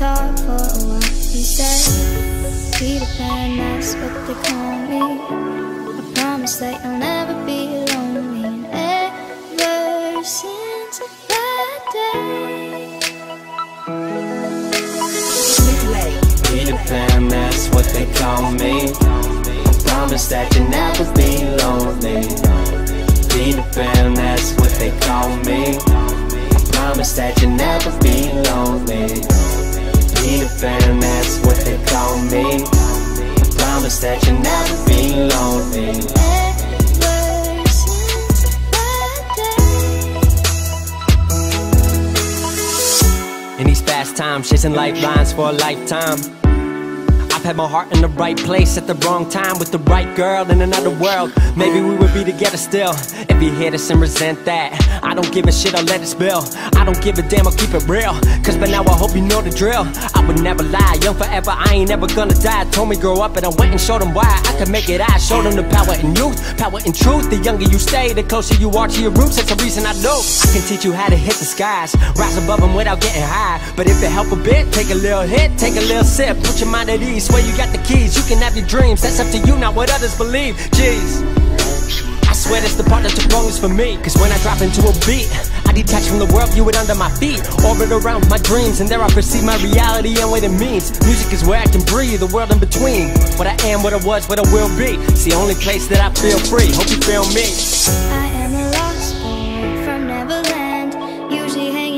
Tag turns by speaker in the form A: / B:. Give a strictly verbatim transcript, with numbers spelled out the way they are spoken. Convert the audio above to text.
A: talked for a while. He said, Peter Pan, that's what they call me. I promise that you'll never be lonely. And ever since that day,
B: Peter Pan, that's what they call me. I promise that you'll never be lonely. Peter Pan, that's what they call me. I promise that you'll never be lonely. Peter Pan, that's what they call me. I promise that you'll never be lonely.
A: ever since that day.
B: In these fast times, chasing lifelines for a lifetime, I've had my heart in the right place at the wrong time with the right girl in another world. Maybe we would be together still. If you hear this and resent that, I don't give a shit, I'll let it spill. I don't give a damn, I'll keep it real. Cause by now I hope you know the drill. I would never lie, young forever, I ain't never gonna die. Told me grow up and I went and showed them why I could make it. I showed them the power in youth, power in truth. The younger you stay, the closer you are to your roots. That's the reason I know I can teach you how to hit the skies, rise above them without getting high. But if it help a bit, take a little hit, take a little sip, put your mind at ease. Swear you got the keys, you can have your dreams. That's up to you, not what others believe. Jeez, I swear that's the part that's the wrongest for me. Cause when I drop into a beat, I detach from the world, view it under my feet. Orbit around my dreams, and there I perceive my reality and what it means. Music is where I can breathe, the world in between. What I am, what I was, what I will be. It's the only place that I feel free. Hope you feel me.
A: I am a lost boy from Neverland, usually hanging